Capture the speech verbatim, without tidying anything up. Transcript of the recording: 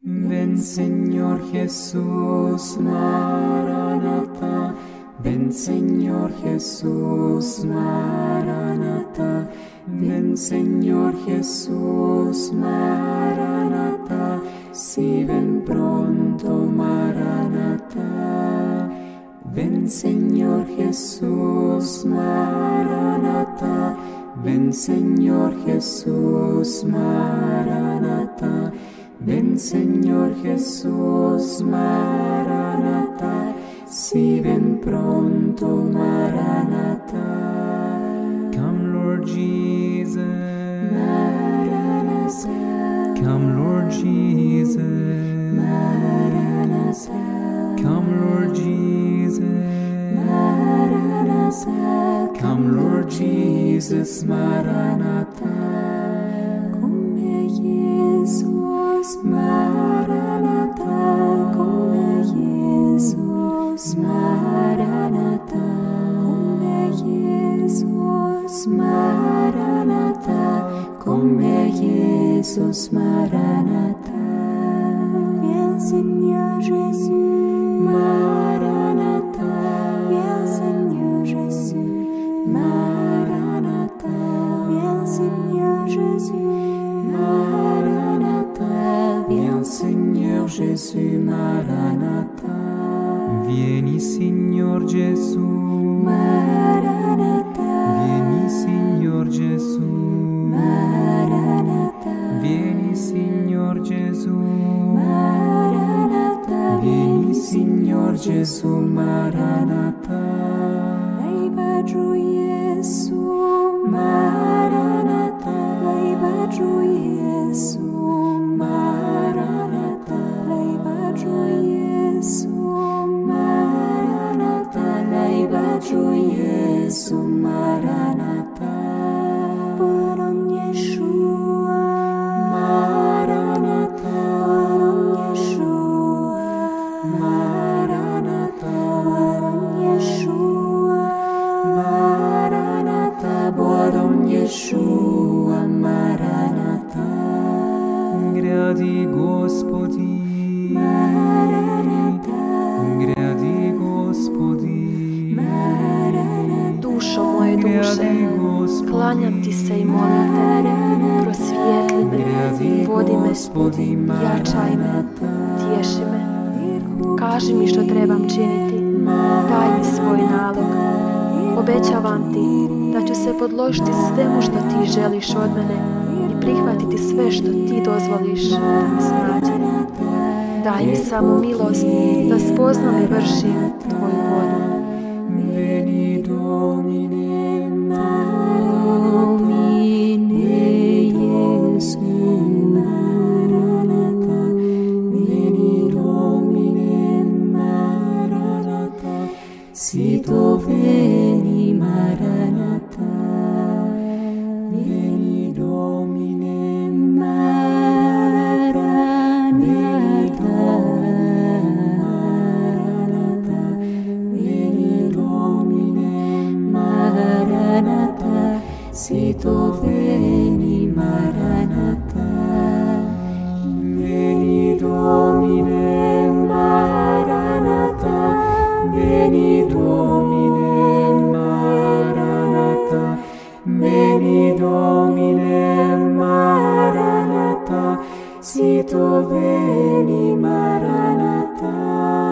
Ven Señor Jesús, Maranatha. Ven Señor Jesús, Maranatha. Ven Señor Jesús, Maranatha. Si ven pronto, Maranatha. Ven Señor Jesús, Maranatha. Ven Señor Jesús, Maranatha. Ven Señor Jesús, Maranatha. Si ven pronto, Maranatha. Come, Lord Jesus. Maranatha. Come, Lord Jesus. Maranatha. Come, Lord Jesus. Maranatha. Come, Lord Jesus. Maranatha. Come Jesus, Maranatha. Come Jesus, Maranatha. Come Jesus, Maranatha. Come Jesus, Maranatha. Viens Seigneur Jésus, Maranatha. Viens Seigneur Jésus, Maranatha. Viens Seigneur Jésus, Maranatha. Viens Seigneur Jésus, Maranatha. Vieni, Signor Gesù. Maranatha. Vieni, Signor Gesù. Maranatha. Vieni, Signor Gesù. Maranatha. Vieni, Signor Gesù. Maranatha. Lei giù Gesù, Maranatha. Lei giù Gesù, Maranatha. Lei giù Gesù, Maranatha. Lei giù Gesù, Maranatha. Baron Yeshua, Maranatha. Baron Yeshua, Maranatha. Baron Yeshua, Maranatha. Baron Yeshua, Maranatha. Gradi Gospodi. Maranatha. Gradi Gospodi. Dušo moje duše, klanjam ti se i molim te, prosvijetli me, vodi me, jačaj me, tješi me. Kaži mi što trebam činiti, daj mi svoj nalog. Obećavam ti da ću se podložiti svemu što ti želiš od mene i prihvatiti sve što ti dozvoliš da mi snađe. Daj mi samo milost da spoznam i vršim tvoju volju. Veni Domine, Domine Jesu, Maranatha. Veni Domine, Maranatha. Sito veni, Maranatha. Veni Domine, Maranatha. Maranatha. Veni Domine, Maranatha. Sito veni, Maranatha. Veni Domine, Maranatha. Veni Domine, Maranatha. Veni Domine, Maranatha. Sito veni, Maranatha.